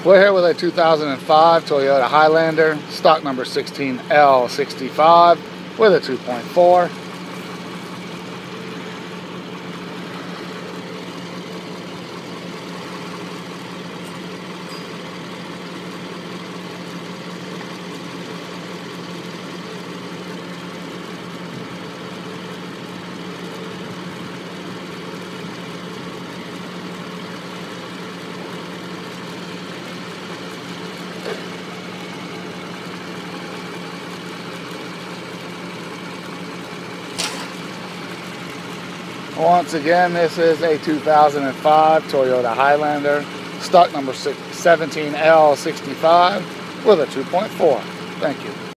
We're here with a 2005 Toyota Highlander, stock number 16L65 with a 2.4. Once again, this is a 2005 Toyota Highlander, stock number 17L65 with a 2.4. Thank you.